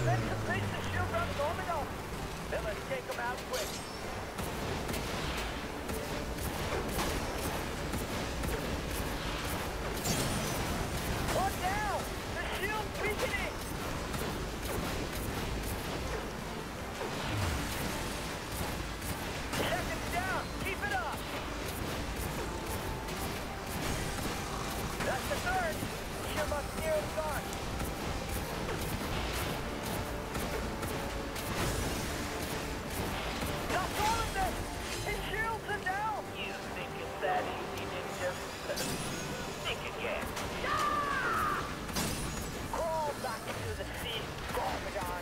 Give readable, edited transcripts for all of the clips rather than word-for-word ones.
Let's complete the shield run Garmadon. Then let's take him out quick. Look down! The shield's weakening! Seconds down! Keep it up! That's the third! Shield must nearly gone! Not all of them! His shields are down! You think it's that easy, Ninja? Think again. Ah! Crawl back into the sea, Garmadon.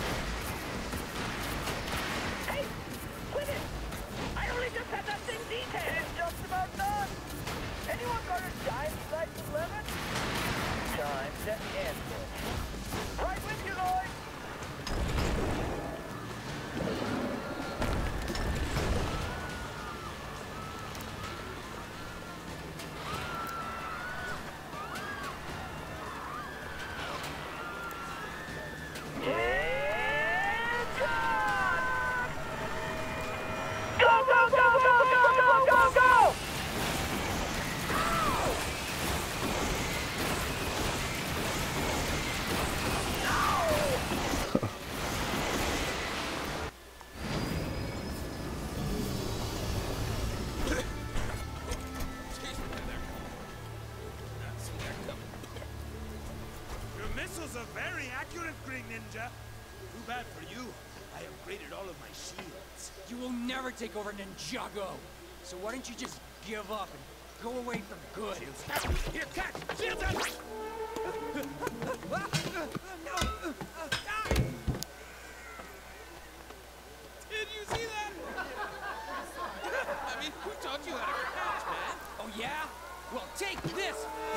Hey! Quit it! I only just had that thing detailed! It's just about done! Anyone got a giant slice of lemon? Time to end this. Right with you, Lloyd! A very accurate, Green Ninja. Too bad for you. I upgraded all of my shields. You will never take over Ninjago. So why don't you just give up and go away for good? Shields down. Here, catch! Shields down! No! Did you see that? I mean, who taught you how to catch, man? Oh yeah? Well, take this!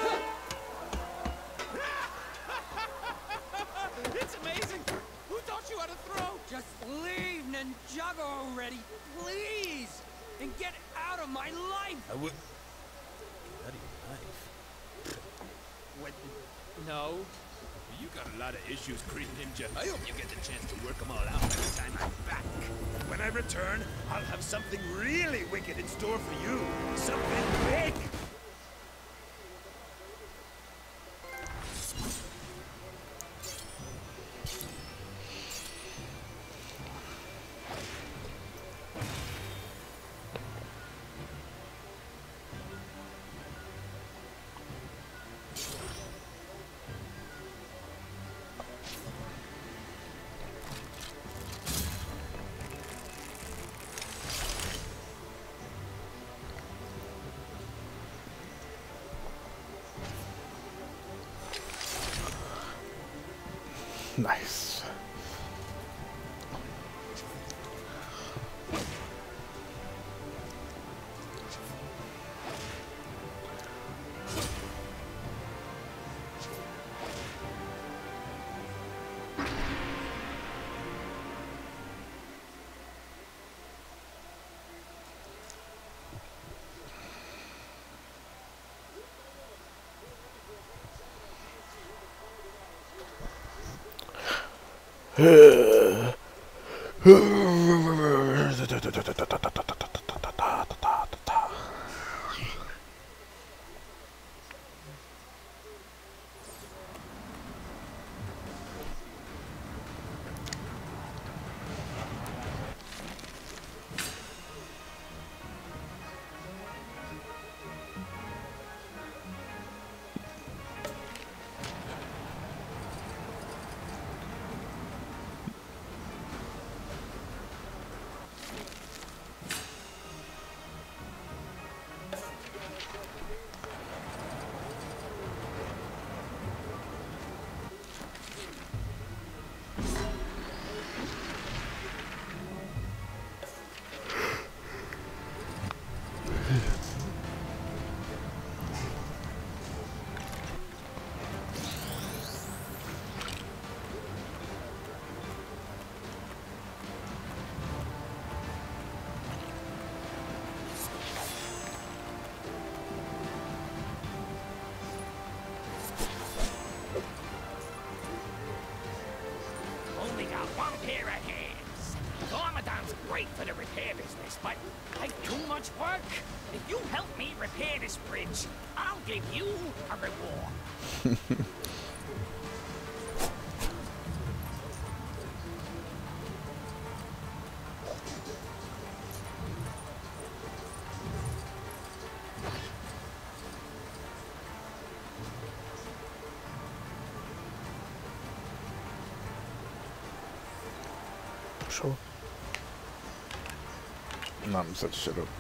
It's amazing! Who taught you how to throw? Just leave Ninjago already, please! And get out of my life! I would... Bloody knife. What? No? You got a lot of issues, Green Ninja. I hope you get the chance to work them all out by the time I'm back. When I return, I'll have something really wicked in store for you. Something big! Nice. me repair this bridge, I'll give you a reward. Sure. No, I'm such shit up.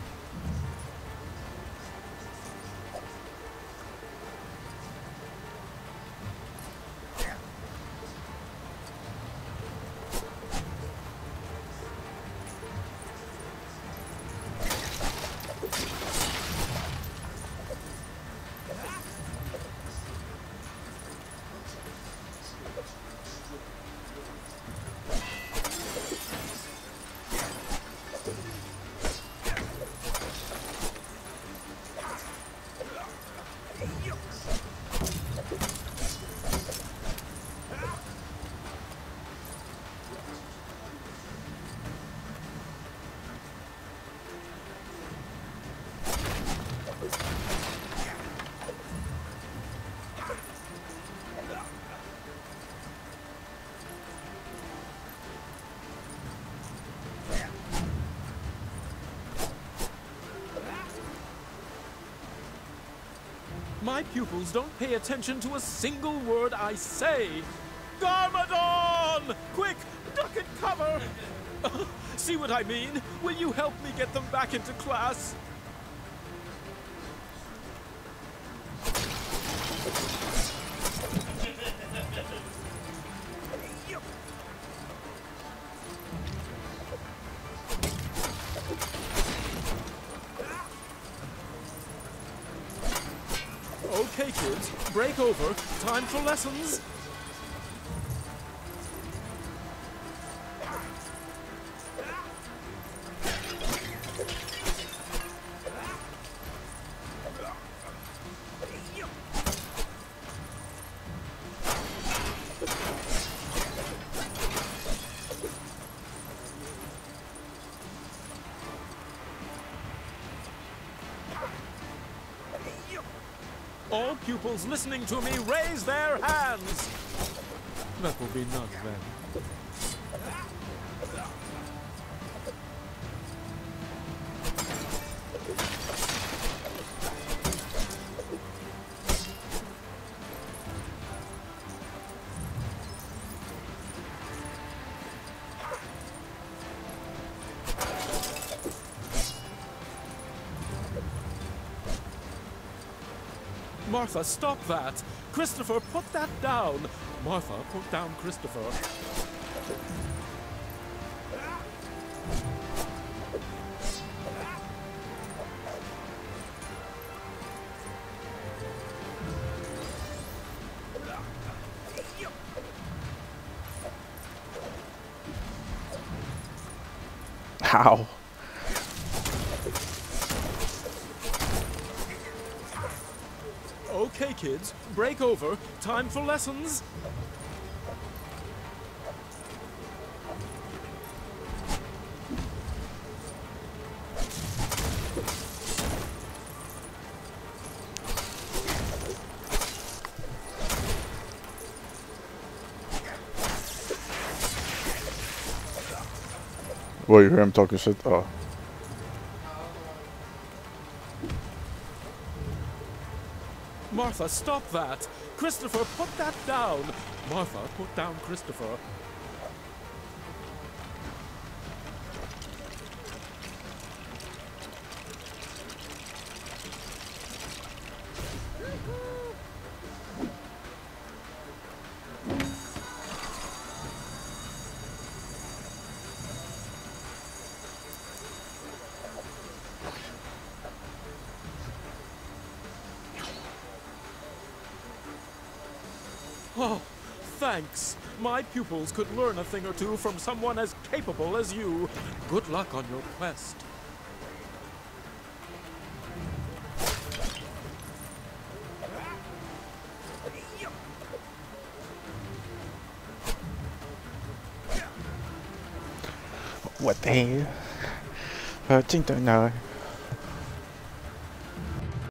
My pupils don't pay attention to a single word I say. Garmadon! Quick, duck and cover! See what I mean? Will you help me get them back into class? Okay, kids, break over. Time for lessons. All pupils listening to me raise their hands. That will be none then. Martha, stop that! Christopher, put that down! Martha, put down Christopher. How? Okay, kids, break over. Time for lessons. Well, you hear him talking shit? Oh. Martha, stop that! Christopher, put that down! Martha, put down Christopher. Oh, thanks. My pupils could learn a thing or two from someone as capable as you. Good luck on your quest. What the hell? Chính tờ nào